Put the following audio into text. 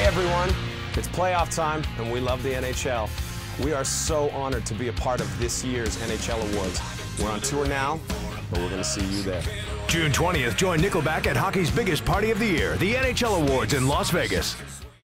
Hey everyone, it's playoff time and we love the NHL. We are so honored to be a part of this year's NHL Awards. We're on tour now, but we're going to see you there. June 20th, join Nickelback at hockey's biggest party of the year, the NHL Awards in Las Vegas.